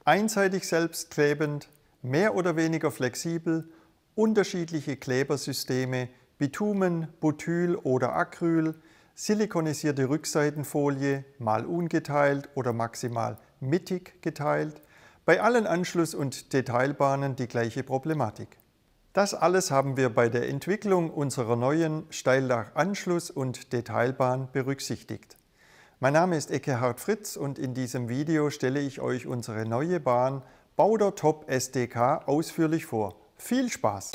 einseitig selbstklebend, mehr oder weniger flexibel, unterschiedliche Klebersysteme, Bitumen, Butyl oder Acryl, silikonisierte Rückseitenfolie, mal ungeteilt oder maximal mittig geteilt, bei allen Anschluss- und Detailbahnen die gleiche Problematik. Das alles haben wir bei der Entwicklung unserer neuen Steildach-Anschluss- und Detailbahn berücksichtigt. Mein Name ist Ekkehard Fritz und in diesem Video stelle ich euch unsere neue Bahn Bauder Top SDK ausführlich vor. Viel Spaß!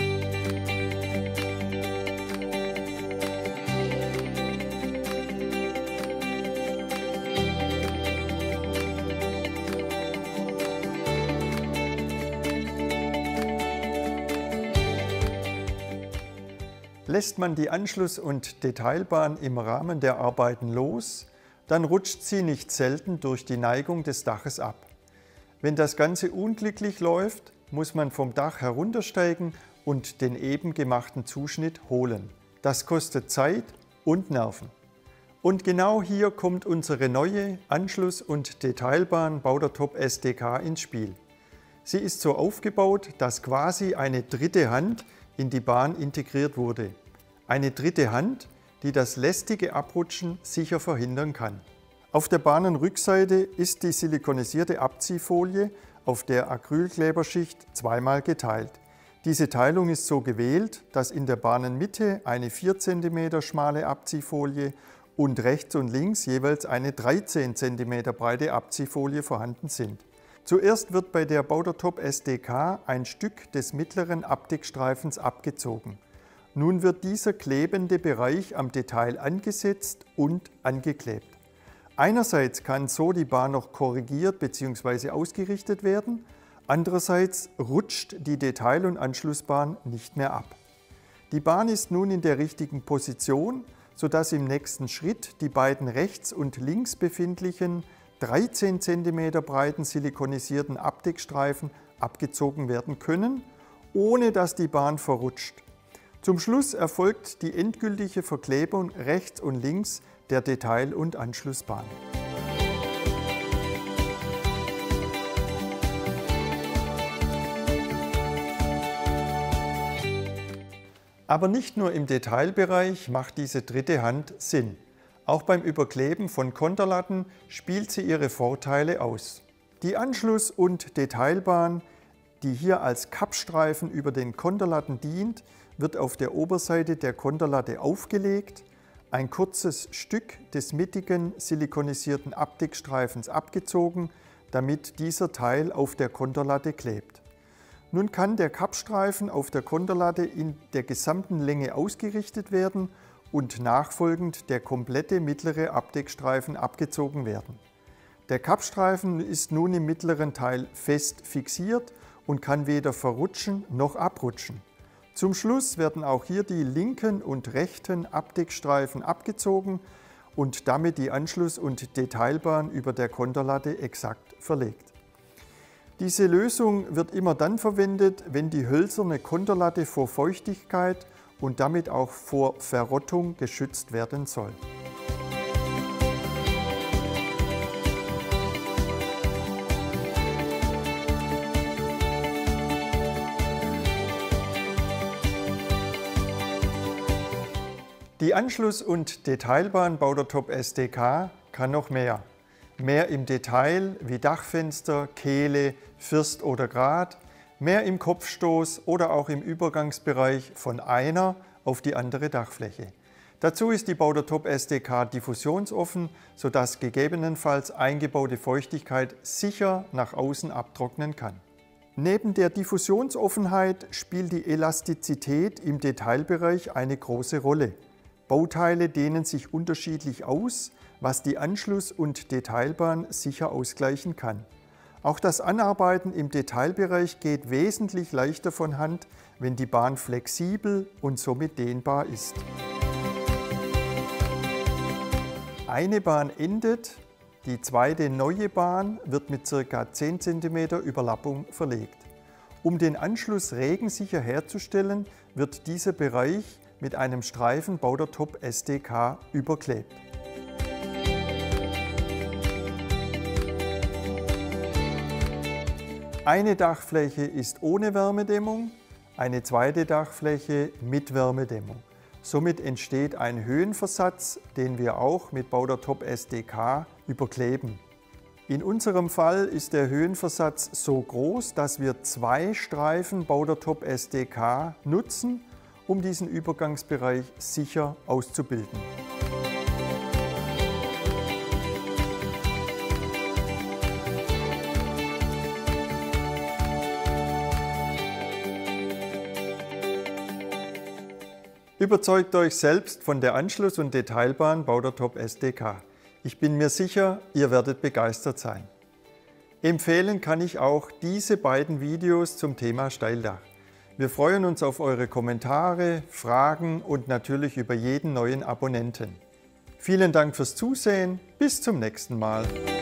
Lässt man die Anschluss- und Detailbahn im Rahmen der Arbeiten los, dann rutscht sie nicht selten durch die Neigung des Daches ab. Wenn das Ganze unglücklich läuft, muss man vom Dach heruntersteigen und den eben gemachten Zuschnitt holen. Das kostet Zeit und Nerven. Und genau hier kommt unsere neue Anschluss- und Detailbahn Bauder Top SDK ins Spiel. Sie ist so aufgebaut, dass quasi eine dritte Hand in die Bahn integriert wurde. Eine dritte Hand, die das lästige Abrutschen sicher verhindern kann. Auf der Bahnenrückseite ist die silikonisierte Abziehfolie auf der Acrylkleberschicht zweimal geteilt. Diese Teilung ist so gewählt, dass in der Bahnenmitte eine 4 cm schmale Abziehfolie und rechts und links jeweils eine 13 cm breite Abziehfolie vorhanden sind. Zuerst wird bei der Bauder Top SDK ein Stück des mittleren Abdeckstreifens abgezogen. Nun wird dieser klebende Bereich am Detail angesetzt und angeklebt. Einerseits kann so die Bahn noch korrigiert bzw. ausgerichtet werden, andererseits rutscht die Detail- und Anschlussbahn nicht mehr ab. Die Bahn ist nun in der richtigen Position, sodass im nächsten Schritt die beiden rechts und links befindlichen 13 cm breiten silikonisierten Abdeckstreifen abgezogen werden können, ohne dass die Bahn verrutscht. Zum Schluss erfolgt die endgültige Verklebung rechts und links der Detail- und Anschlussbahn. Aber nicht nur im Detailbereich macht diese dritte Hand Sinn. Auch beim Überkleben von Konterlatten spielt sie ihre Vorteile aus. Die Anschluss- und Detailbahn, die hier als Kappstreifen über den Konterlatten dient, wird auf der Oberseite der Konterlatte aufgelegt, ein kurzes Stück des mittigen silikonisierten Abdeckstreifens abgezogen, damit dieser Teil auf der Konterlatte klebt. Nun kann der Kappstreifen auf der Konterlatte in der gesamten Länge ausgerichtet werden und nachfolgend der komplette mittlere Abdeckstreifen abgezogen werden. Der Kappstreifen ist nun im mittleren Teil fest fixiert und kann weder verrutschen noch abrutschen. Zum Schluss werden auch hier die linken und rechten Abdeckstreifen abgezogen und damit die Anschluss- und Detailbahn über der Konterlatte exakt verlegt. Diese Lösung wird immer dann verwendet, wenn die hölzerne Konterlatte vor Feuchtigkeit und damit auch vor Verrottung geschützt werden soll. Die Anschluss- und Detailbahn Bauder Top SDK kann noch mehr. Mehr im Detail wie Dachfenster, Kehle, First oder Grat, mehr im Kopfstoß oder auch im Übergangsbereich von einer auf die andere Dachfläche. Dazu ist die Bauder Top SDK diffusionsoffen, sodass gegebenenfalls eingebaute Feuchtigkeit sicher nach außen abtrocknen kann. Neben der Diffusionsoffenheit spielt die Elastizität im Detailbereich eine große Rolle. Bauteile dehnen sich unterschiedlich aus, was die Anschluss- und Detailbahn sicher ausgleichen kann. Auch das Anarbeiten im Detailbereich geht wesentlich leichter von Hand, wenn die Bahn flexibel und somit dehnbar ist. Eine Bahn endet, die zweite neue Bahn wird mit ca. 10 cm Überlappung verlegt. Um den Anschluss regensicher herzustellen, wird dieser Bereich mit einem Streifen Bauder Top SDK überklebt. Eine Dachfläche ist ohne Wärmedämmung, eine zweite Dachfläche mit Wärmedämmung. Somit entsteht ein Höhenversatz, den wir auch mit Baudertop SDK überkleben. In unserem Fall ist der Höhenversatz so groß, dass wir 2 Streifen Baudertop SDK nutzen, um diesen Übergangsbereich sicher auszubilden. Überzeugt euch selbst von der Anschluss- und Detailbahn Baudertop SDK. Ich bin mir sicher, ihr werdet begeistert sein. Empfehlen kann ich auch diese beiden Videos zum Thema Steildach. Wir freuen uns auf eure Kommentare, Fragen und natürlich über jeden neuen Abonnenten. Vielen Dank fürs Zusehen, bis zum nächsten Mal.